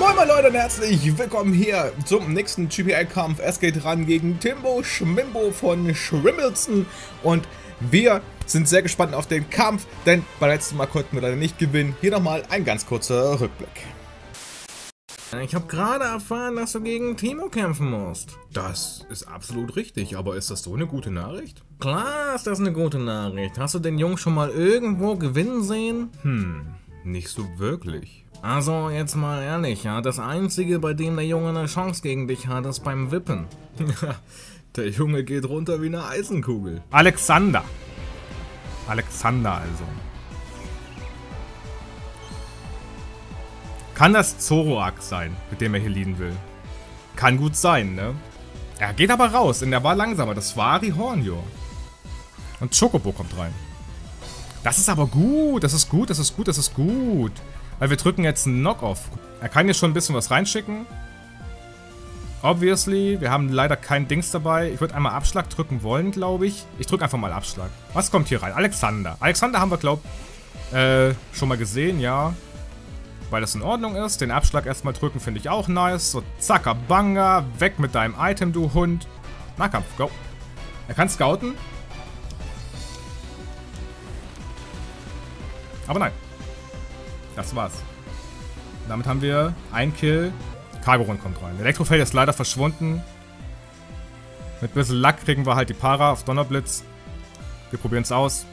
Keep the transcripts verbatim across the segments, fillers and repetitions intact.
Moin moin Leute und herzlich willkommen hier zum nächsten G P L-Kampf. Es geht ran gegen Timbo Schmimbo von Schrimbelson und wir sind sehr gespannt auf den Kampf, denn beim letzten Mal konnten wir leider nicht gewinnen. Hier nochmal ein ganz kurzer Rückblick. Ich habe gerade erfahren, dass du gegen Timo kämpfen musst. Das ist absolut richtig, aber ist das so eine gute Nachricht? Klar ist das eine gute Nachricht. Hast du den Jungen schon mal irgendwo gewinnen sehen? Hm, nicht so wirklich. Also jetzt mal ehrlich, ja, das Einzige, bei dem der Junge eine Chance gegen dich hat, ist beim Wippen. Der Junge geht runter wie eine Eisenkugel. Alexander. Alexander also. Kann das Zoroark sein, mit dem er hier leaden will? Kann gut sein, ne? Er geht aber raus, denn er war langsamer. Das war Rihornio. Und Chocobo kommt rein. Das ist aber gut, das ist gut, das ist gut, das ist gut. Weil wir drücken jetzt einen Knock-Off. Er kann hier schon ein bisschen was reinschicken. Obviously, wir haben leider kein Dings dabei. Ich würde einmal Abschlag drücken wollen, glaube ich. Ich drücke einfach mal Abschlag. Was kommt hier rein? Alexander. Alexander haben wir, glaube ich, äh, schon mal gesehen, ja. Weil das in Ordnung ist. Den Abschlag erstmal drücken finde ich auch nice. So, zacka, banga. Weg mit deinem Item, du Hund. Nahkampf, go. Er kann scouten. Aber nein. Das war's. Damit haben wir einen Kill. Cargoron kommt rein. Elektrofeld ist leider verschwunden. Mit ein bisschen Lack kriegen wir halt die Para auf Donnerblitz. Wir probieren es aus.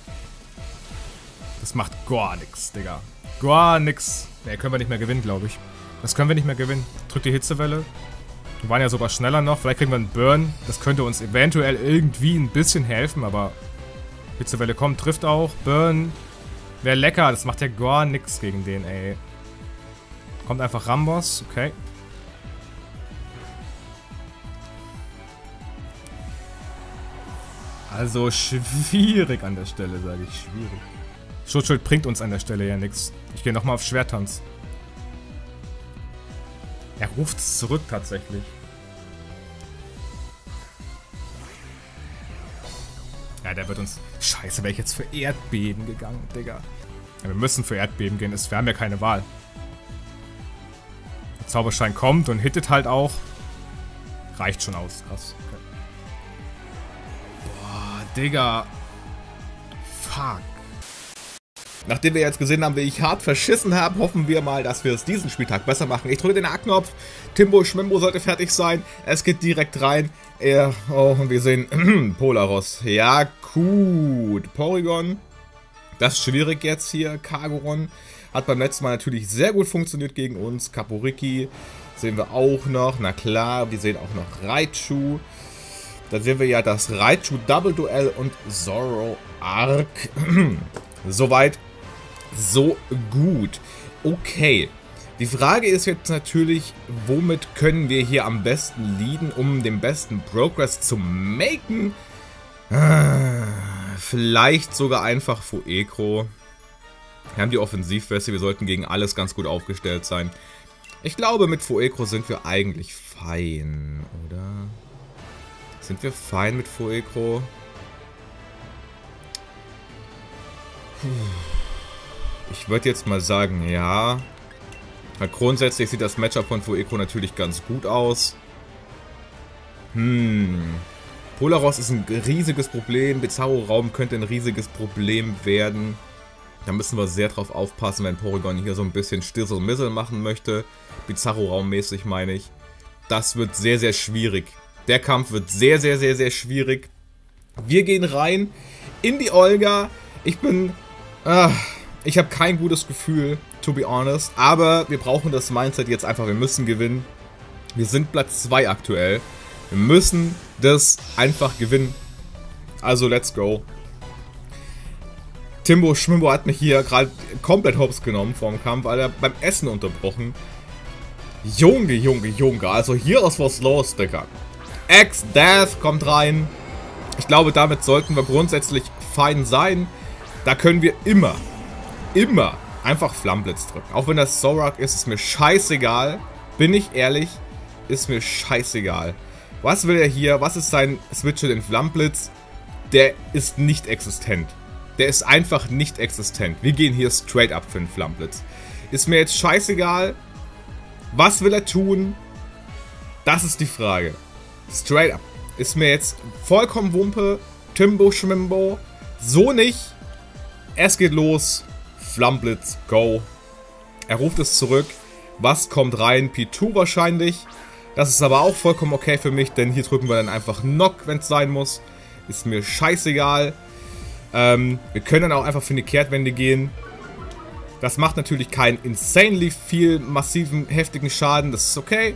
Das macht gar nichts, Digga. Gar nix. Ne, können wir nicht mehr gewinnen, glaube ich. Das können wir nicht mehr gewinnen. Drückt die Hitzewelle. Wir waren ja sogar schneller noch. Vielleicht kriegen wir einen Burn. Das könnte uns eventuell irgendwie ein bisschen helfen, aber Hitzewelle kommt, trifft auch. Burn. Wäre lecker. Das macht ja gar nix gegen den, ey. Kommt einfach Rambos. Okay. Also schwierig an der Stelle, sage ich. Schwierig. Schutzschild bringt uns an der Stelle ja nichts. Ich gehe nochmal auf Schwertanz. Er ruft es zurück tatsächlich. Ja, der wird uns... Scheiße, wäre ich jetzt für Erdbeben gegangen, Digga. Ja, wir müssen für Erdbeben gehen. Wir haben ja keine Wahl. Der Zauberschein kommt und hittet halt auch. Reicht schon aus. Krass. Okay. Boah, Digga. Fuck. Nachdem wir jetzt gesehen haben, wie ich hart verschissen habe, hoffen wir mal, dass wir es diesen Spieltag besser machen. Ich drücke den A-Knopf. Timbo Schmimbo sollte fertig sein. Es geht direkt rein. Er, oh, und wir sehen Polaros. Ja, gut. Porygon. Das ist schwierig jetzt hier. Cargoron hat beim letzten Mal natürlich sehr gut funktioniert gegen uns. Kaporiki sehen wir auch noch. Na klar, wir sehen auch noch Raichu. Da sehen wir ja das Raichu Double Duell und Zoroark. Soweit. So gut. Okay. Die Frage ist jetzt natürlich, womit können wir hier am besten leaden, um den besten Progress zu machen? Ah, vielleicht sogar einfach Fueco. Wir haben die Offensivweste, wir sollten gegen alles ganz gut aufgestellt sein. Ich glaube, mit Fueco sind wir eigentlich fein, oder? Sind wir fein mit Fueco? Puh. Ich würde jetzt mal sagen, ja. Halt grundsätzlich sieht das Matchup von Fueco natürlich ganz gut aus. Hm. Polaros ist ein riesiges Problem. Bizarro-Raum könnte ein riesiges Problem werden. Da müssen wir sehr drauf aufpassen, wenn Porygon hier so ein bisschen Stissel-Missel machen möchte. Bizarro-Raum-mäßig meine ich. Das wird sehr, sehr schwierig. Der Kampf wird sehr, sehr, sehr, sehr schwierig. Wir gehen rein in die Olga. Ich bin... Ah, ich habe kein gutes Gefühl, to be honest. Aber wir brauchen das Mindset jetzt einfach. Wir müssen gewinnen. Wir sind Platz zwei aktuell. Wir müssen das einfach gewinnen. Also, let's go. Timbo Schmimbo hat mich hier gerade komplett hops genommen vor dem Kampf, weil er beim Essen unterbrochen. Junge, Junge, Junge. Also, hier ist was los, Digga. X-Death kommt rein. Ich glaube, damit sollten wir grundsätzlich fein sein. Da können wir immer... Immer einfach Flammblitz drücken. Auch wenn das Zoroark ist, ist mir scheißegal. Bin ich ehrlich, ist mir scheißegal. Was will er hier? Was ist sein Switch in Flammblitz? Der ist nicht existent. Der ist einfach nicht existent. Wir gehen hier straight up für den Flammblitz. Ist mir jetzt scheißegal, Was will er tun? Das ist die Frage. Straight up. Ist mir jetzt vollkommen Wumpe. Timbo Schmimbo. So nicht. Es geht los. Flammblitz, go. Er ruft es zurück. Was kommt rein? P zwei wahrscheinlich. Das ist aber auch vollkommen okay für mich, denn hier drücken wir dann einfach Knock, wenn es sein muss. Ist mir scheißegal. Ähm, wir können dann auch einfach für eine Kehrtwende gehen. Das macht natürlich keinen insanely viel massiven, heftigen Schaden. Das ist okay.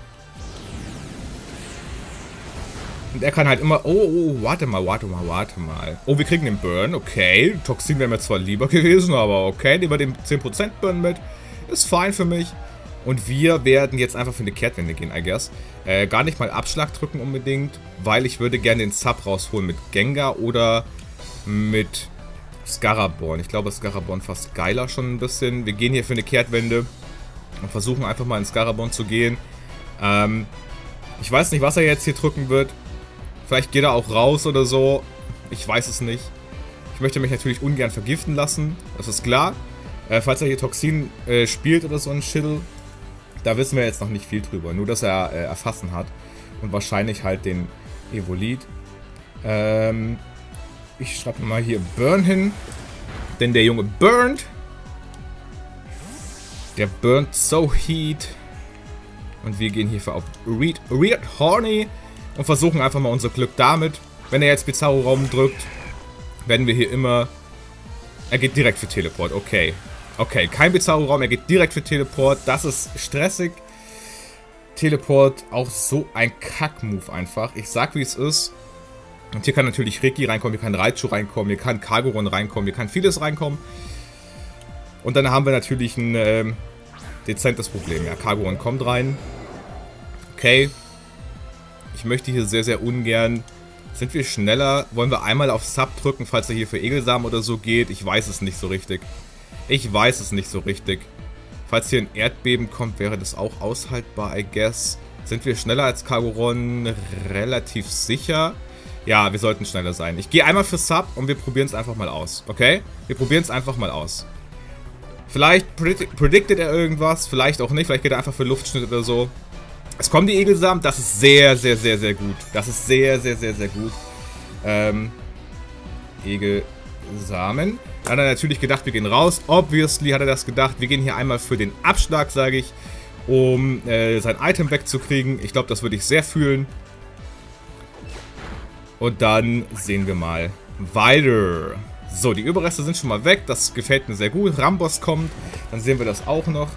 Und er kann halt immer... Oh, oh, warte mal, warte mal, warte mal. Oh, wir kriegen den Burn, okay. Toxin wäre mir zwar lieber gewesen, aber okay. Nehmen wir den zehn Prozent Burn mit. Ist fein für mich. Und wir werden jetzt einfach für eine Kehrtwende gehen, I guess. Äh, gar nicht mal Abschlag drücken unbedingt, weil ich würde gerne den Sub rausholen mit Gengar oder mit Scaraborn. Ich glaube, Scaraborn fast geiler schon ein bisschen. Wir gehen hier für eine Kehrtwende und versuchen einfach mal in Scaraborn zu gehen. Ähm, ich weiß nicht, was er jetzt hier drücken wird. Vielleicht geht er auch raus oder so. Ich weiß es nicht. Ich möchte mich natürlich ungern vergiften lassen. Das ist klar. Äh, falls er hier Toxin äh, spielt oder so ein Schittel, da wissen wir jetzt noch nicht viel drüber. Nur, dass er äh, erfassen hat. Und wahrscheinlich halt den Evolit. Ähm, ich schreibe mal hier Burn hin. Denn der Junge burnt. Der burnt so heat. Und wir gehen hierfür auf Read, Read Horny. Und versuchen einfach mal unser Glück damit. Wenn er jetzt Bizarro-Raum drückt, werden wir hier immer... Er geht direkt für Teleport, okay. Okay, kein Bizarro-Raum, er geht direkt für Teleport. Das ist stressig. Teleport, auch so ein Kack-Move einfach. Ich sag, wie es ist. Und hier kann natürlich Ricky reinkommen, hier kann Raichu reinkommen, hier kann Cargoron reinkommen, hier kann vieles reinkommen. Und dann haben wir natürlich ein ähm, dezentes Problem. Ja, Cargoron kommt rein. Okay. Ich möchte hier sehr, sehr ungern... Sind wir schneller? Wollen wir einmal auf Sub drücken, falls er hier für Egelsamen oder so geht? Ich weiß es nicht so richtig. Ich weiß es nicht so richtig. Falls hier ein Erdbeben kommt, wäre das auch aushaltbar, I guess. Sind wir schneller als Cargoron? Relativ sicher. Ja, wir sollten schneller sein. Ich gehe einmal für Sub und wir probieren es einfach mal aus. Okay? Wir probieren es einfach mal aus. Vielleicht predict predicted er irgendwas, vielleicht auch nicht. Vielleicht geht er einfach für Luftschnitt oder so. Es kommen die Egelsamen, das ist sehr, sehr, sehr, sehr gut. Das ist sehr, sehr, sehr, sehr gut. Ähm, Egelsamen. Dann hat er natürlich gedacht, wir gehen raus. Obviously hat er das gedacht. Wir gehen hier einmal für den Abschlag, sage ich, um äh, sein Item wegzukriegen. Ich glaube, das würde ich sehr fühlen. Und dann sehen wir mal weiter. So, die Überreste sind schon mal weg. Das gefällt mir sehr gut. Rambos kommt. Dann sehen wir das auch noch.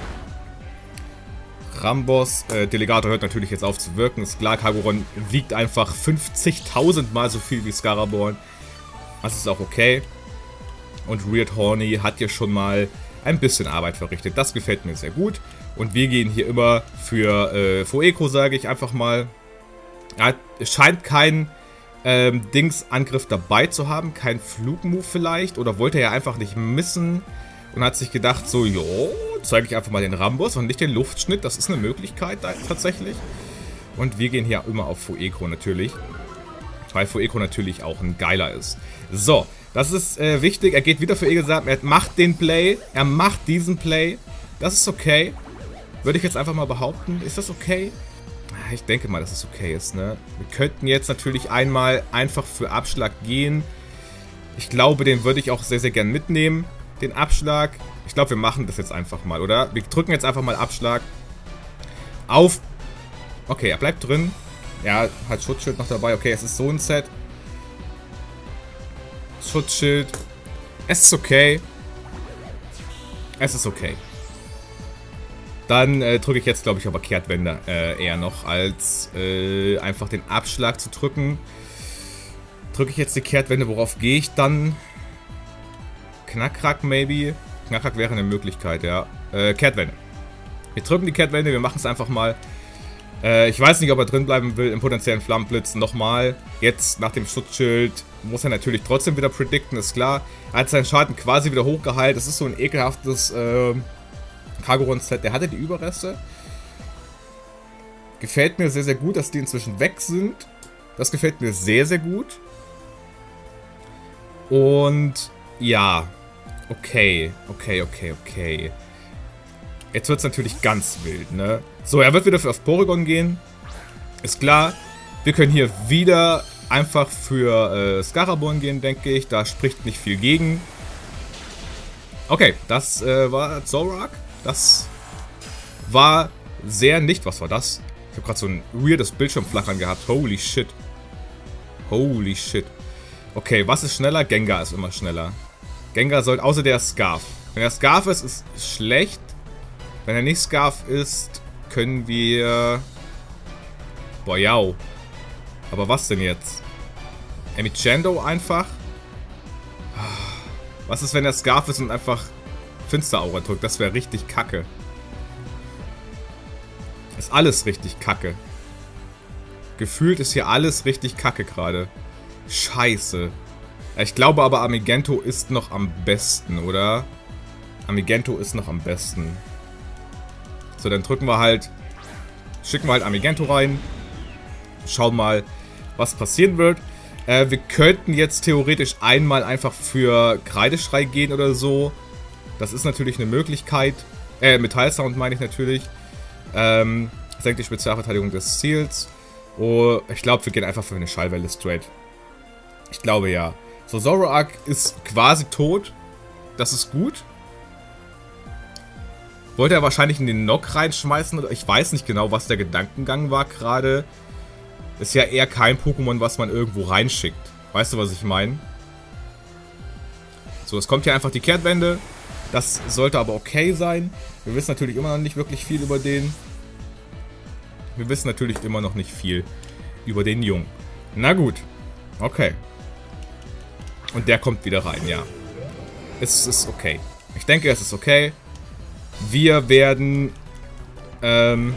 Rambos, äh, Delegator hört natürlich jetzt auf zu wirken. Ist klar, Cargoron wiegt einfach fünfzigtausend Mal so viel wie Scaraborn. Das ist auch okay. Und Weird Horny hat hier schon mal ein bisschen Arbeit verrichtet. Das gefällt mir sehr gut. Und wir gehen hier immer für äh, Fueco, sage ich einfach mal. Ja, es scheint kein ähm, Dings-Angriff dabei zu haben. Kein Flugmove vielleicht. Oder wollte er ja einfach nicht missen. Und hat sich gedacht, so, jo, zeige ich einfach mal den Rambos und nicht den Luftschnitt. Das ist eine Möglichkeit da, tatsächlich. Und wir gehen hier immer auf Fueco natürlich. Weil Fueco natürlich auch ein geiler ist. So, das ist äh, wichtig. Er geht wieder für Egelsamen. Er macht den Play. Er macht diesen Play. Das ist okay. Würde ich jetzt einfach mal behaupten. Ist das okay? Ich denke mal, dass es okay ist, ne? Wir könnten jetzt natürlich einmal einfach für Abschlag gehen. Ich glaube, den würde ich auch sehr, sehr gern mitnehmen. Den Abschlag. Ich glaube, wir machen das jetzt einfach mal, oder? Wir drücken jetzt einfach mal Abschlag. Auf. Okay, er bleibt drin. Ja, hat Schutzschild noch dabei. Okay, es ist so ein Set. Schutzschild. Es ist okay. Es ist okay. Dann äh, drücke ich jetzt, glaube ich, aber Kehrtwende äh, eher noch, als äh, einfach den Abschlag zu drücken. Drücke ich jetzt die Kehrtwende, worauf gehe ich dann? Knackrack, maybe. Knackrack wäre eine Möglichkeit, ja. Äh, Kehrtwende. Wir drücken die Kehrtwende, wir machen es einfach mal. Äh, ich weiß nicht, ob er drin bleiben will im potenziellen Flammenblitz. Nochmal. Jetzt nach dem Schutzschild muss er natürlich trotzdem wieder predikten, ist klar. Er hat seinen Schaden quasi wieder hochgeheilt. Das ist so ein ekelhaftes äh, Cargoron-Set. Der hatte die Überreste. Gefällt mir sehr, sehr gut, dass die inzwischen weg sind. Das gefällt mir sehr, sehr gut. Und ja. Okay, okay, okay, okay. Jetzt wird es natürlich ganz wild, ne? So, er wird wieder für auf Porygon gehen. Ist klar. Wir können hier wieder einfach für äh, Scaraborn gehen, denke ich. Da spricht nicht viel gegen. Okay, das äh, war Zoroark. Das war sehr nicht... Was war das? Ich habe gerade so ein weirdes Bildschirmflackern gehabt. Holy shit. Holy shit. Okay, was ist schneller? Gengar ist immer schneller. Gengar sollte... Außer der Scarf. Wenn er Scarf ist, ist schlecht. Wenn er nicht Scarf ist, können wir... Boah, jau. Aber was denn jetzt? Emichando einfach? Was ist, wenn er Scarf ist und einfach Finsteraura drückt? Das wäre richtig kacke. Ist alles richtig kacke. Gefühlt ist hier alles richtig kacke gerade. Scheiße. Ich glaube aber, Amigento ist noch am besten, oder? Amigento ist noch am besten. So, dann drücken wir halt... Schicken wir halt Amigento rein. Schauen mal, was passieren wird. Äh, wir könnten jetzt theoretisch einmal einfach für Kreideschrei gehen oder so. Das ist natürlich eine Möglichkeit. Äh, Metallsound meine ich natürlich. Ähm, senkt die Spezialverteidigung des Ziels. Oh, ich glaube, wir gehen einfach für eine Schallwelle straight. Ich glaube ja. So, Zoroark ist quasi tot. Das ist gut. Wollte er wahrscheinlich in den Knock reinschmeißen? Oder ich weiß nicht genau, was der Gedankengang war gerade. Ist ja eher kein Pokémon, was man irgendwo reinschickt. Weißt du, was ich meine? So, es kommt hier einfach die Kehrtwende. Das sollte aber okay sein. Wir wissen natürlich immer noch nicht wirklich viel über den. Wir wissen natürlich immer noch nicht viel über den Jungen. Na gut. Okay. Und der kommt wieder rein, ja. Es ist okay. Ich denke, es ist okay. Wir werden... Ähm...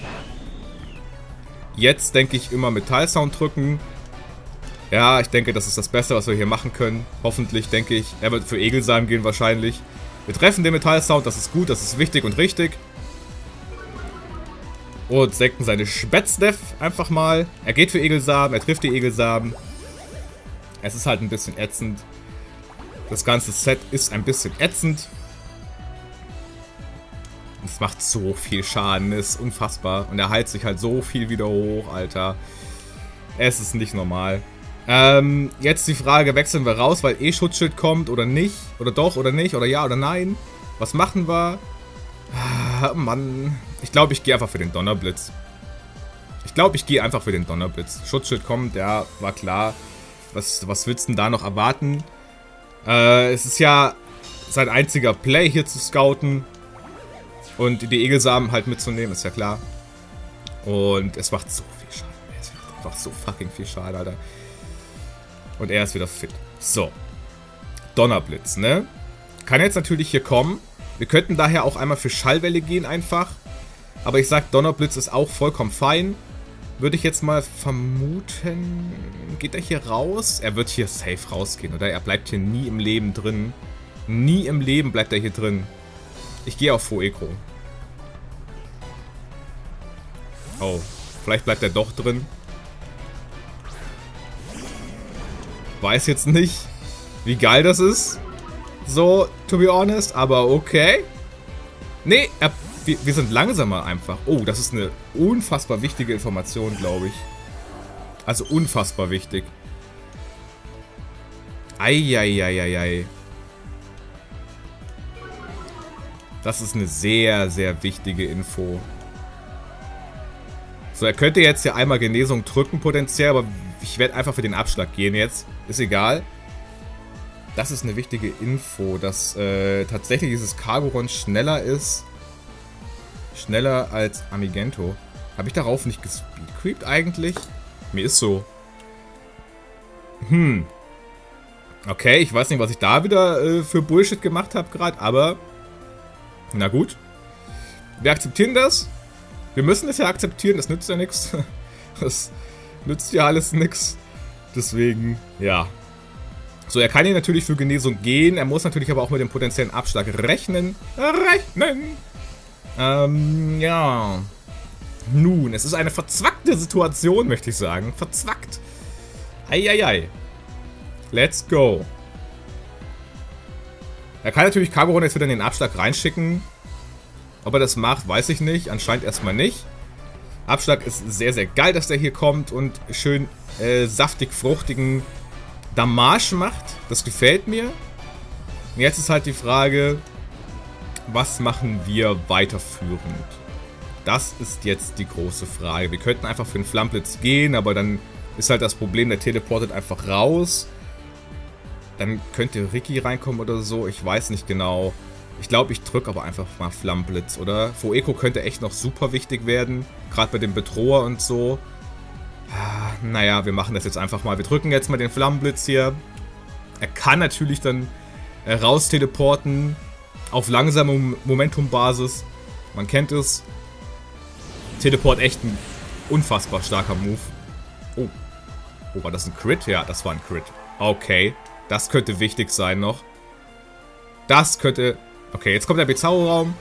Jetzt denke ich immer Metallsound drücken. Ja, ich denke, das ist das Beste, was wir hier machen können. Hoffentlich, denke ich. Er wird für Egelsamen gehen wahrscheinlich. Wir treffen den Metallsound, das ist gut, das ist wichtig und richtig. Und senken seine Spätzdef einfach mal. Er geht für Egelsamen, er trifft die Egelsamen. Es ist halt ein bisschen ätzend. Das ganze Set ist ein bisschen ätzend. Es macht so viel Schaden, ist unfassbar. Und er heilt sich halt so viel wieder hoch, Alter. Es ist nicht normal. Ähm, jetzt die Frage, wechseln wir raus, weil eh Schutzschild kommt oder nicht? Oder doch oder nicht? Oder ja oder nein? Was machen wir? Ah, Mann. Ich glaube, ich gehe einfach für den Donnerblitz. Ich glaube, ich gehe einfach für den Donnerblitz. Schutzschild kommt, ja, war klar. Was, was willst du denn da noch erwarten? Äh, es ist ja sein einziger Play hier zu scouten. Und die Egelsamen halt mitzunehmen, ist ja klar. Und es macht so viel Schaden. Es macht einfach so fucking viel Schaden, Alter. Und er ist wieder fit. So. Donnerblitz, ne? Kann jetzt natürlich hier kommen. Wir könnten daher auch einmal für Schallwelle gehen einfach. Aber ich sag, Donnerblitz ist auch vollkommen fein. Würde ich jetzt mal vermuten... Geht er hier raus? Er wird hier safe rausgehen, oder? Er bleibt hier nie im Leben drin. Nie im Leben bleibt er hier drin. Ich gehe auf Fuegro. Oh, vielleicht bleibt er doch drin. Weiß jetzt nicht, wie geil das ist. So, to be honest, aber okay. Nee, er, wir, wir sind langsamer einfach. Oh, das ist eine unfassbar wichtige Information, glaube ich. Also unfassbar wichtig. Eieieiei. Das ist eine sehr, sehr wichtige Info. So, er könnte jetzt ja einmal Genesung drücken potenziell, aber ich werde einfach für den Abschlag gehen jetzt. Ist egal. Das ist eine wichtige Info, dass äh, tatsächlich dieses Cargoron schneller ist. Schneller als Amigento. Habe ich darauf nicht gespeedcreept eigentlich? Mir ist so. Hm. Okay, ich weiß nicht, was ich da wieder äh, für Bullshit gemacht habe gerade, aber... Na gut. Wir akzeptieren das. Wir müssen es ja akzeptieren, das nützt ja nichts. Das nützt ja alles nichts. Deswegen, ja. So, er kann hier natürlich für Genesung gehen. Er muss natürlich aber auch mit dem potenziellen Abschlag rechnen. Rechnen! Ähm, ja. Nun, es ist eine verzwackte Situation, möchte ich sagen. Verzwackt. Eieiei. Let's go. Er kann natürlich Cargoron jetzt wieder in den Abschlag reinschicken. Ob er das macht, weiß ich nicht. Anscheinend erstmal nicht. Abschlag ist sehr, sehr geil, dass der hier kommt und schön äh, saftig, fruchtigen Damage macht. Das gefällt mir. Und jetzt ist halt die Frage, was machen wir weiterführend? Das ist jetzt die große Frage. Wir könnten einfach für den Flammblitz gehen, aber dann ist halt das Problem, der teleportet einfach raus. Dann könnte Ricky reinkommen oder so. Ich weiß nicht genau. Ich glaube, ich drücke aber einfach mal Flammblitz, oder? Fueco könnte echt noch super wichtig werden. Gerade bei dem Bedroher und so. Naja, wir machen das jetzt einfach mal. Wir drücken jetzt mal den Flammenblitz hier. Er kann natürlich dann äh, raus teleporten. Auf langsamer Momentumbasis. Man kennt es. Teleport echt ein unfassbar starker Move. Oh. Oh, war das ein Crit? Ja, das war ein Crit. Okay. Das könnte wichtig sein noch. Das könnte... Okay, jetzt kommt der Bizarro-Raum.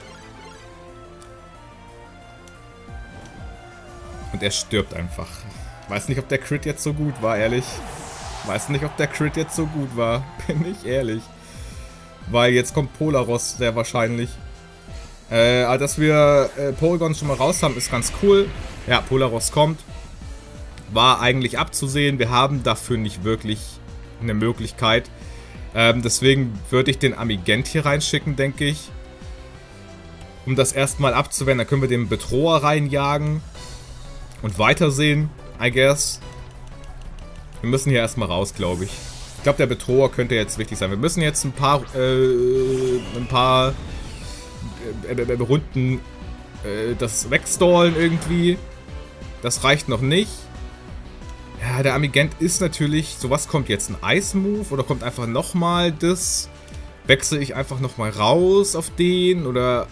Und er stirbt einfach. Weiß nicht, ob der Crit jetzt so gut war, ehrlich. Weiß nicht, ob der Crit jetzt so gut war. Bin ich ehrlich. Weil jetzt kommt Polaros sehr wahrscheinlich. Äh, also dass wir äh, Porygon schon mal raus haben, ist ganz cool. Ja, Polaros kommt. War eigentlich abzusehen. Wir haben dafür nicht wirklich eine Möglichkeit. Ähm, deswegen würde ich den Amigent hier reinschicken, denke ich. Um das erstmal abzuwehren. Dann können wir den Bedroher reinjagen. Und weitersehen, I guess. Wir müssen hier erstmal raus, glaube ich. Ich glaube, der Bedroher könnte jetzt wichtig sein. Wir müssen jetzt ein paar, äh, ein paar äh, äh, Runden äh, das wegstallen irgendwie. Das reicht noch nicht. Ja, der Amigent ist natürlich... So, was kommt jetzt? Ein Ice-Move? Oder kommt einfach nochmal das? Wechsle ich einfach nochmal raus auf den? Oder...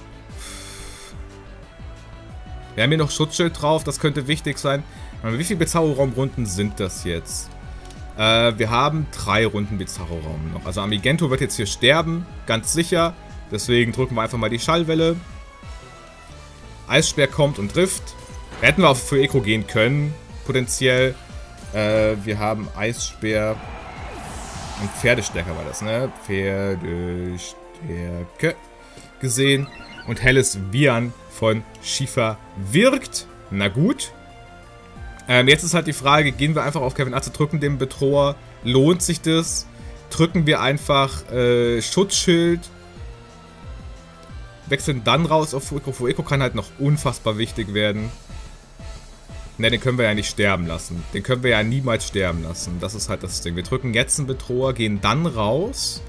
Wir haben hier noch Schutzschild drauf. Das könnte wichtig sein. Wie viele Bizarro-Raumrunden sind das jetzt? Äh, wir haben drei Runden Bizarro-Raum noch. Also Amigento wird jetzt hier sterben. Ganz sicher. Deswegen drücken wir einfach mal die Schallwelle. Eisspeer kommt und trifft. Hätten wir auf Fueco gehen können. Potenziell. Äh, wir haben Eisspeer und Pferdestärke war das, ne? Pferdestärke gesehen. Und helles Vian von Schiefer wirkt. Na gut. Ähm, jetzt ist halt die Frage, gehen wir einfach auf Kevin Atze, drücken den Bedroher. Lohnt sich das? Drücken wir einfach äh, Schutzschild. Wechseln dann raus auf Fueco. Fueco kann halt noch unfassbar wichtig werden. Ne, den können wir ja nicht sterben lassen. Den können wir ja niemals sterben lassen. Das ist halt das Ding. Wir drücken jetzt einen Bedroher, gehen dann raus.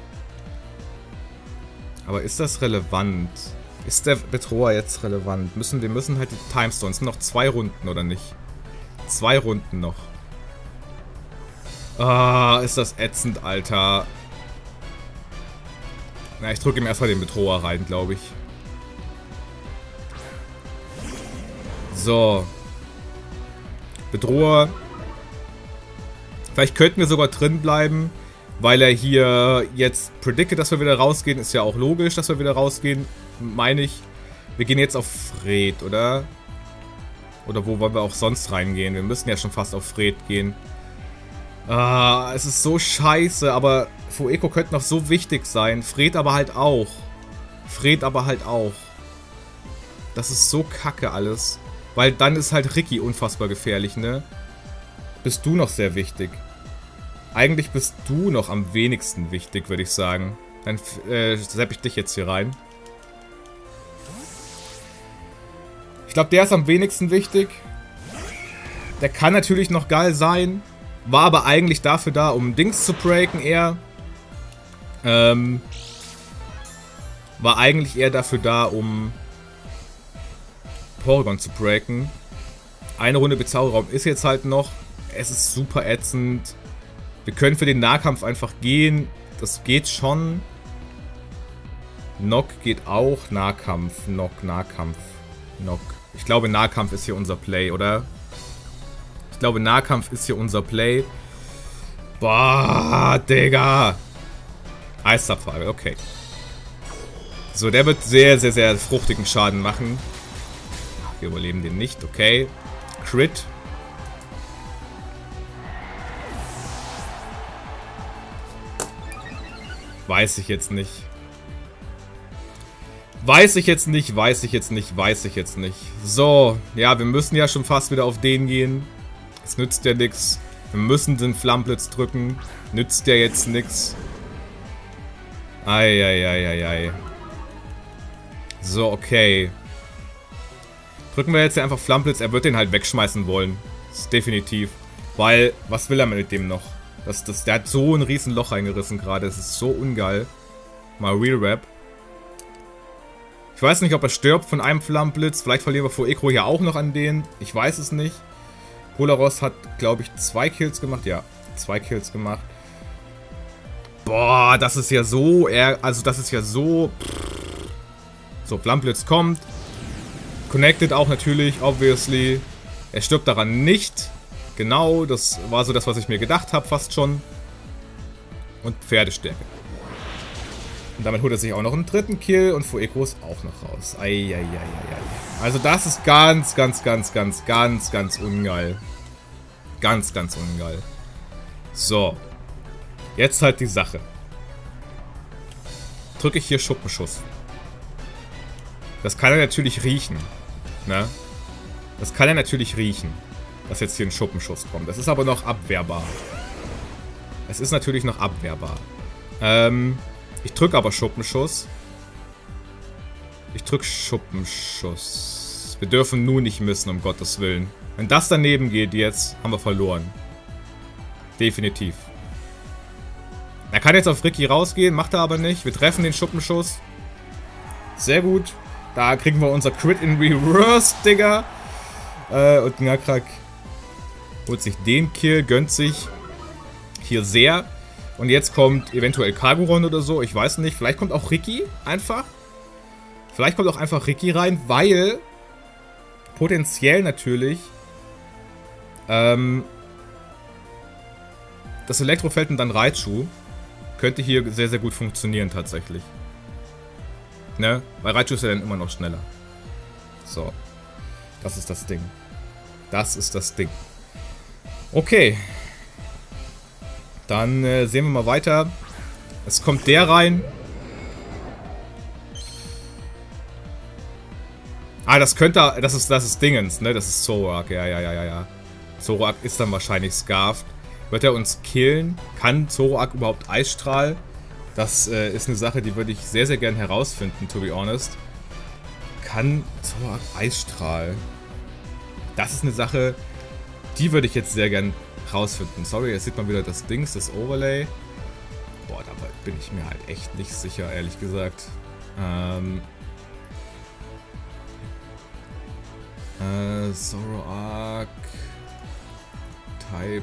Aber ist das relevant? Ist der Bedroher jetzt relevant? Müssen, wir müssen halt die Timestones. Es sind noch zwei Runden, oder nicht? Zwei Runden noch. Ah, ist das ätzend, Alter. Na, ich drücke ihm erstmal den Bedroher rein, glaube ich. So. Bedroher. Vielleicht könnten wir sogar drin bleiben, weil er hier jetzt predicted, dass wir wieder rausgehen. Ist ja auch logisch, dass wir wieder rausgehen, meine ich. Wir gehen jetzt auf Fred, oder? Oder wo wollen wir auch sonst reingehen? Wir müssen ja schon fast auf Fred gehen. Ah, es ist so scheiße, aber Fueco könnte noch so wichtig sein. Fred aber halt auch. Fred aber halt auch. Das ist so kacke alles. Weil dann ist halt Ricky unfassbar gefährlich, ne? Bist du noch sehr wichtig. Eigentlich bist du noch am wenigsten wichtig, würde ich sagen. Dann äh, sepp ich dich jetzt hier rein. Ich glaube, der ist am wenigsten wichtig. Der kann natürlich noch geil sein. War aber eigentlich dafür da, um Dings zu breaken eher. Ähm, war eigentlich eher dafür da, um Porygon zu breaken. Eine Runde Bizarro-Raum ist jetzt halt noch. Es ist super ätzend. Wir können für den Nahkampf einfach gehen. Das geht schon. Knock geht auch. Nahkampf. Knock, Nahkampf. Knock. Ich glaube, Nahkampf ist hier unser Play, oder? Ich glaube, Nahkampf ist hier unser Play. Boah, Digga. Eisabfrage, okay. So, der wird sehr, sehr, sehr fruchtigen Schaden machen. Wir überleben den nicht, okay. Crit. Weiß ich jetzt nicht. Weiß ich jetzt nicht, weiß ich jetzt nicht, weiß ich jetzt nicht. So, ja, wir müssen ja schon fast wieder auf den gehen. Es nützt ja nichts. Wir müssen den Flammblitz drücken. Nützt ja jetzt nichts. Eieieiei. So, okay. Drücken wir jetzt hier einfach Flammblitz. Er wird den halt wegschmeißen wollen. Das ist definitiv. Weil, was will er mit dem noch? Das, das, der hat so ein riesen Loch reingerissen gerade. Das ist so ungeil. Mal Real Rap. Ich weiß nicht, ob er stirbt von einem Flammblitz. Vielleicht verlieren wir Fueco hier auch noch an den. Ich weiß es nicht. Polaros hat, glaube ich, zwei Kills gemacht. Ja, zwei Kills gemacht. Boah, das ist ja so... Also, das ist ja so... So, Flammblitz kommt. Connected auch natürlich, obviously. Er stirbt daran nicht. Genau, das war so das, was ich mir gedacht habe, fast schon. Und Pferdestärke. Und damit holt er sich auch noch einen dritten Kill und Fueco ist auch noch raus. Eieieiei. Also das ist ganz, ganz, ganz, ganz, ganz, ganz ungeil. Ganz, ganz ungeil. So. Jetzt halt die Sache. Drücke ich hier Schuppenschuss. Das kann er natürlich riechen. Ne? Das kann er natürlich riechen. Dass jetzt hier ein Schuppenschuss kommt. Das ist aber noch abwehrbar. Es ist natürlich noch abwehrbar. Ähm... Ich drücke aber Schuppenschuss. Ich drücke Schuppenschuss. Wir dürfen nur nicht missen, um Gottes Willen. Wenn das daneben geht jetzt, haben wir verloren. Definitiv. Er kann jetzt auf Ricky rausgehen, macht er aber nicht. Wir treffen den Schuppenschuss. Sehr gut. Da kriegen wir unser Crit in Reverse, Digga. Äh, und Ngakrak holt sich den Kill, gönnt sich hier sehr. Und jetzt kommt eventuell Kargoron oder so. Ich weiß nicht. Vielleicht kommt auch Ricky einfach. Vielleicht kommt auch einfach Ricky rein, weil potenziell natürlich ähm, das Elektrofeld und dann Raichu könnte hier sehr, sehr gut funktionieren tatsächlich. Ne? Weil Raichu ist ja dann immer noch schneller. So. Das ist das Ding. Das ist das Ding. Okay. Dann äh, sehen wir mal weiter. Es kommt der rein. Ah, das könnte... Das ist, das ist Dingens, ne? Das ist Zoroark. Ja, ja, ja, ja, ja. Zoroark ist dann wahrscheinlich Scarfed. Wird er uns killen? Kann Zoroark überhaupt Eisstrahl? Das äh, ist eine Sache, die würde ich sehr, sehr gern herausfinden, to be honest. Kann Zoroark Eisstrahl? Das ist eine Sache, die würde ich jetzt sehr gern rausfinden. Sorry, jetzt sieht man wieder das Dings, das Overlay. Boah, da bin ich mir halt echt nicht sicher, ehrlich gesagt. Ähm... Äh, Zoroark... Type...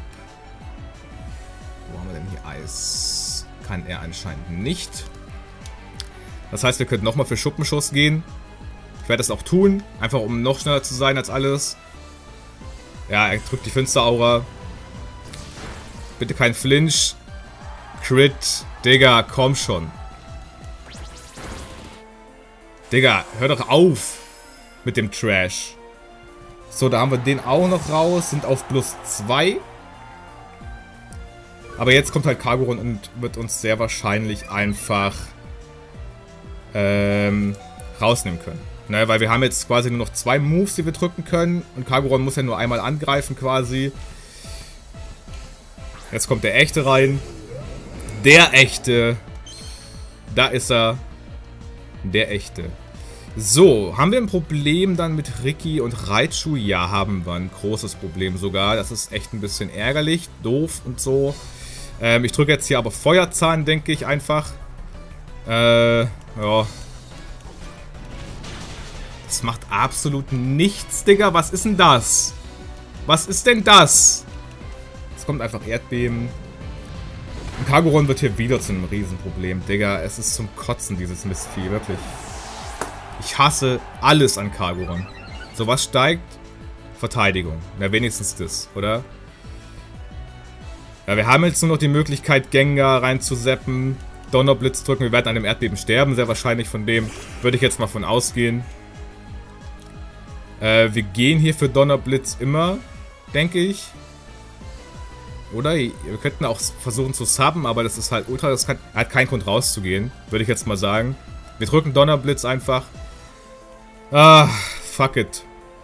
Wo haben wir denn hier Eis? Kann er anscheinend nicht. Das heißt, wir könnten nochmal für Schuppenschuss gehen. Ich werde das auch tun, einfach um noch schneller zu sein als alles. Ja, er drückt die Finsteraura. Bitte kein Flinch. Crit. Digga, komm schon. Digga, hör doch auf mit dem Trash. So, da haben wir den auch noch raus. Sind auf plus zwei. Aber jetzt kommt halt Kargoron und wird uns sehr wahrscheinlich einfach ähm, rausnehmen können. Ne, weil wir haben jetzt quasi nur noch zwei Moves, die wir drücken können. Und Kargoron muss ja nur einmal angreifen quasi. Jetzt kommt der Echte rein. Der Echte. Da ist er. Der Echte. So, haben wir ein Problem dann mit Ricky und Raichu? Ja, haben wir ein großes Problem sogar. Das ist echt ein bisschen ärgerlich, doof und so. Ähm, ich drücke jetzt hier aber Feuerzahn, denke ich einfach. Äh, ja. Das macht absolut nichts, Digga. Was ist denn das? Was ist denn das? Es kommt einfach Erdbeben. Und Kargoron wird hier wieder zu einem Riesenproblem, Digga. Es ist zum Kotzen, dieses Mistvieh, wirklich. Ich hasse alles an Kargoron. So, was steigt? Verteidigung. Na, wenigstens das, oder? Ja, wir haben jetzt nur noch die Möglichkeit, Gengar reinzuseppen. Donnerblitz drücken. Wir werden an dem Erdbeben sterben, sehr wahrscheinlich von dem. Würde ich jetzt mal von ausgehen. Äh, wir gehen hier für Donnerblitz immer, denke ich. Oder? Wir könnten auch versuchen zu subben, aber das ist halt ultra... Das kann, er hat keinen Grund rauszugehen, würde ich jetzt mal sagen. Wir drücken Donnerblitz einfach. Ah, fuck it.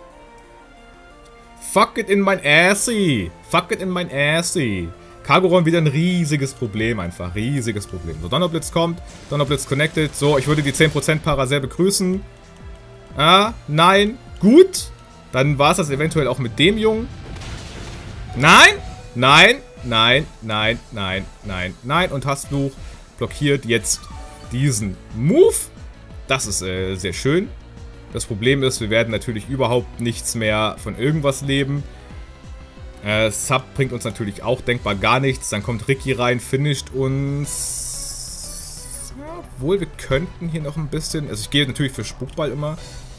Fuck it in mein Assy. Fuck it in mein Assy. Cargoron wieder ein riesiges Problem einfach. Riesiges Problem. So, Donnerblitz kommt. Donnerblitz connected. So, ich würde die zehn Prozent Para sehr begrüßen. Ah, nein. Gut. Dann war es das eventuell auch mit dem Jungen. Nein. Nein. Nein. Nein. Nein. Nein. Nein. Und Hassfluch blockiert jetzt diesen Move. Das ist äh, sehr schön. Das Problem ist, wir werden natürlich überhaupt nichts mehr von irgendwas leben. Äh, Sub bringt uns natürlich auch denkbar gar nichts. Dann kommt Ricky rein, finisht uns. Ja, obwohl, wir könnten hier noch ein bisschen... Also ich gehe natürlich für Spukball immer.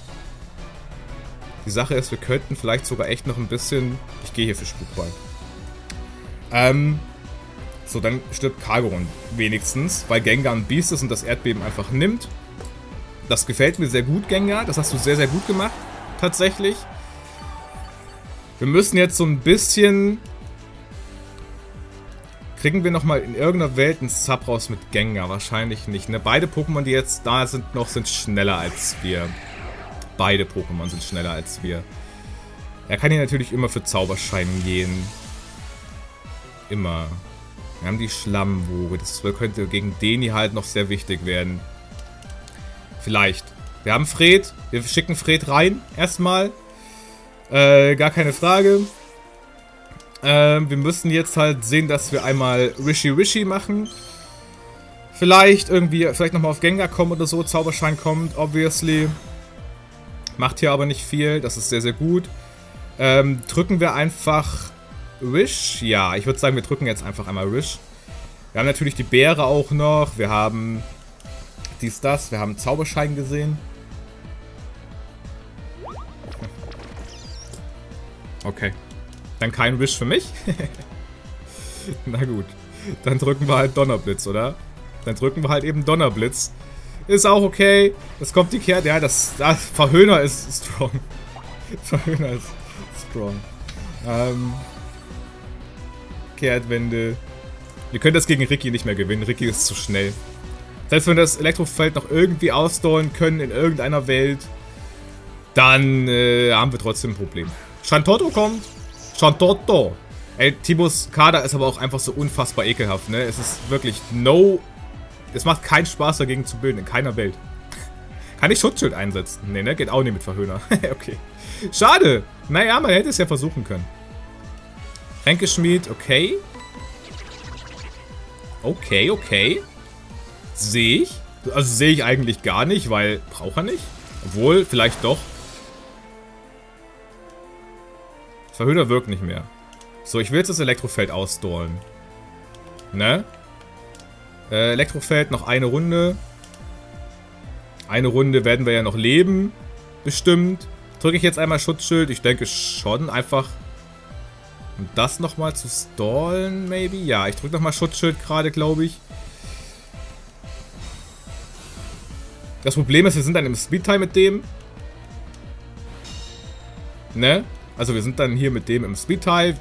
Die Sache ist, wir könnten vielleicht sogar echt noch ein bisschen... Ich gehe hier für Spukball. Ähm... So, dann stirbt Cargoron wenigstens, weil Gengar ein Biest ist und das Erdbeben einfach nimmt. Das gefällt mir sehr gut, Gengar. Das hast du sehr, sehr gut gemacht. Tatsächlich. Wir müssen jetzt so ein bisschen... Kriegen wir nochmal in irgendeiner Welt einen Sub raus mit Gengar? Wahrscheinlich nicht. Ne? Beide Pokémon, die jetzt da sind, noch sind schneller als wir. Beide Pokémon sind schneller als wir. Er kann hier natürlich immer für Zauberschein gehen. Immer. Wir haben die Schlammwoge. Das könnte gegen Deni halt noch sehr wichtig werden. Vielleicht. Wir haben Fred. Wir schicken Fred rein. Erstmal. Äh, gar keine Frage. Ähm, wir müssen jetzt halt sehen, dass wir einmal Rishi Rishi machen. Vielleicht irgendwie, vielleicht nochmal auf Gengar kommen oder so. Zauberschein kommt, obviously. Macht hier aber nicht viel. Das ist sehr, sehr gut. Ähm, drücken wir einfach Wish. Ja, ich würde sagen, wir drücken jetzt einfach einmal Wish. Wir haben natürlich die Beere auch noch. Wir haben... dies, das. Wir haben Zauberschein gesehen. Okay. Dann kein Wish für mich. Na gut. Dann drücken wir halt Donnerblitz, oder? Dann drücken wir halt eben Donnerblitz. Ist auch okay. Es kommt die Kehr... Ja, das, das... Verhöhner ist strong. Verhöhner ist strong. Ähm... Kehrtwende. Wir können das gegen Ricky nicht mehr gewinnen. Ricky ist zu schnell. Selbst wenn wir das Elektrofeld noch irgendwie ausdauern können in irgendeiner Welt, dann äh, haben wir trotzdem ein Problem. Shantotto kommt. Shantotto. Ey, Tibos Kader ist aber auch einfach so unfassbar ekelhaft, ne? Es ist wirklich no... Es macht keinen Spaß dagegen zu bilden, in keiner Welt. Kann ich Schutzschild einsetzen? Ne, ne? Geht auch nicht mit Verhöhner. Okay. Schade. Naja, man hätte es ja versuchen können. Ränkeschmied, okay. Okay, okay. Sehe ich. Also sehe ich eigentlich gar nicht, weil braucht er nicht. Obwohl, vielleicht doch. Verhöhner wirkt nicht mehr. So, ich will jetzt das Elektrofeld ausdollen. Ne? Äh, Elektrofeld, noch eine Runde. Eine Runde werden wir ja noch leben. Bestimmt. Drücke ich jetzt einmal Schutzschild? Ich denke schon. Einfach... Um das nochmal zu stallen, maybe? Ja, ich drücke nochmal Schutzschild gerade, glaube ich. Das Problem ist, wir sind dann im Speedtime mit dem. Ne? Also wir sind dann hier mit dem im Speedtime.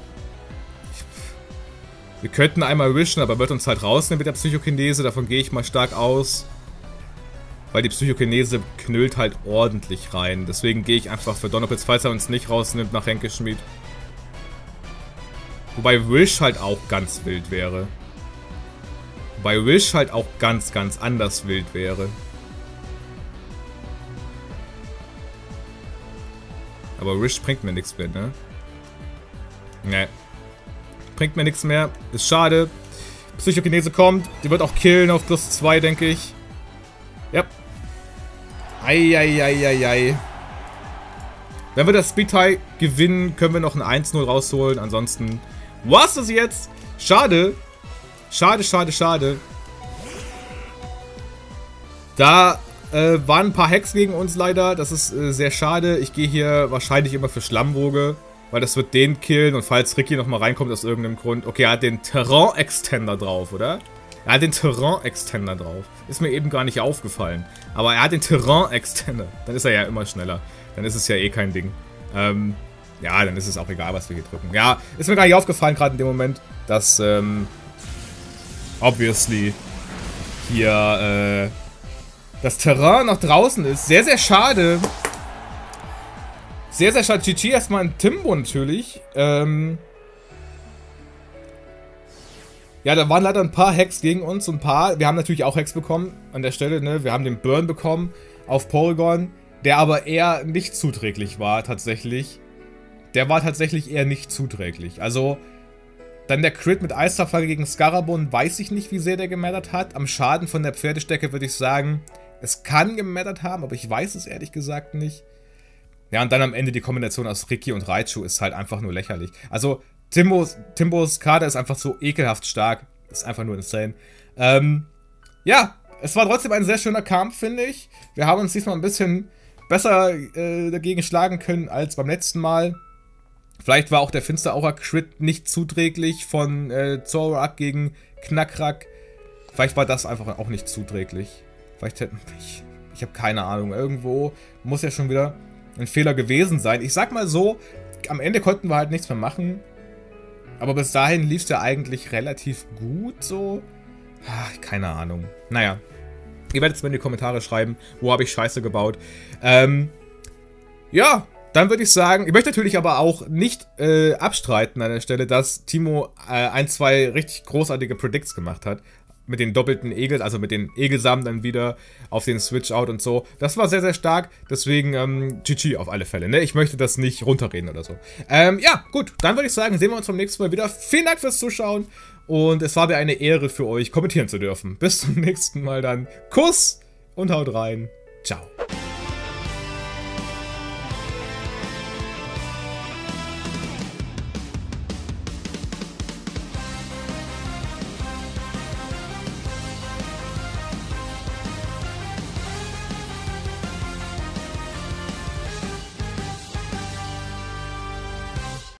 Wir könnten einmal wischen, aber wird uns halt rausnehmen mit der Psychokinese. Davon gehe ich mal stark aus. Weil die Psychokinese knüllt halt ordentlich rein. Deswegen gehe ich einfach für Donnerblitz, falls er uns nicht rausnimmt, nach Ränkeschmied. Wobei Wish halt auch ganz wild wäre. Wobei Wish halt auch ganz, ganz anders wild wäre. Aber Wish bringt mir nichts mehr, ne? Ne. Bringt mir nichts mehr. Ist schade. Psychokinese kommt. Die wird auch killen auf plus zwei, denke ich. Ja. Eieieiei. Wenn wir das Speed-Tie gewinnen, können wir noch ein eins null rausholen. Ansonsten war's das jetzt. Schade. Schade, schade, schade. Da äh, waren ein paar Hacks gegen uns leider. Das ist äh, sehr schade. Ich gehe hier wahrscheinlich immer für Schlammwoge. Weil das wird den killen. Und falls Ricky nochmal reinkommt aus irgendeinem Grund. Okay, er hat den Terrain-Extender drauf, oder? Er hat den Terrain-Extender drauf. Ist mir eben gar nicht aufgefallen. Aber er hat den Terrain-Extender. Dann ist er ja immer schneller. Dann ist es ja eh kein Ding. Ähm, ja, dann ist es auch egal, was wir hier drücken. Ja, ist mir gar nicht aufgefallen gerade in dem Moment, dass, ähm, obviously hier, äh, das Terrain noch draußen ist. Sehr, sehr schade. Sehr, sehr schade. G G erstmal an Timbo natürlich. Ähm... Ja, da waren leider ein paar Hacks gegen uns, ein paar. Wir haben natürlich auch Hacks bekommen an der Stelle, ne? Wir haben den Burn bekommen auf Porygon, der aber eher nicht zuträglich war, tatsächlich. Der war tatsächlich eher nicht zuträglich. Also, dann der Crit mit Eisterflagge gegen Scarabon, weiß ich nicht, wie sehr der gemattert hat. Am Schaden von der Pferdestecke würde ich sagen, es kann gemattert haben, aber ich weiß es ehrlich gesagt nicht. Ja, und dann am Ende die Kombination aus Ricky und Raichu ist halt einfach nur lächerlich. Also, Timbos, Timbos Kader ist einfach so ekelhaft stark. Ist einfach nur insane. Ähm, ja, es war trotzdem ein sehr schöner Kampf, finde ich. Wir haben uns diesmal ein bisschen besser äh, dagegen schlagen können als beim letzten Mal. Vielleicht war auch der Finsteraura-Crit nicht zuträglich von äh, Zoroark gegen Knackrack. Vielleicht war das einfach auch nicht zuträglich. Vielleicht hätten... Ich, ich habe keine Ahnung. Irgendwo muss ja schon wieder ein Fehler gewesen sein. Ich sag mal so, am Ende konnten wir halt nichts mehr machen. Aber bis dahin lief es ja eigentlich relativ gut, so. Ach, keine Ahnung. Naja. Ihr werdet es mir in die Kommentare schreiben, wo habe ich Scheiße gebaut. Ähm, ja, dann würde ich sagen, ich möchte natürlich aber auch nicht äh, abstreiten an der Stelle, dass Timo äh, ein, zwei richtig großartige Predicts gemacht hat. Mit den doppelten Egel, also mit den Egelsamen dann wieder auf den Switch-Out und so. Das war sehr, sehr stark. Deswegen ähm, G G auf alle Fälle. Ne? Ich möchte das nicht runterreden oder so. Ähm, ja, gut. Dann würde ich sagen, sehen wir uns beim nächsten Mal wieder. Vielen Dank fürs Zuschauen. Und es war mir eine Ehre für euch, kommentieren zu dürfen. Bis zum nächsten Mal dann. Kuss und haut rein. Ciao.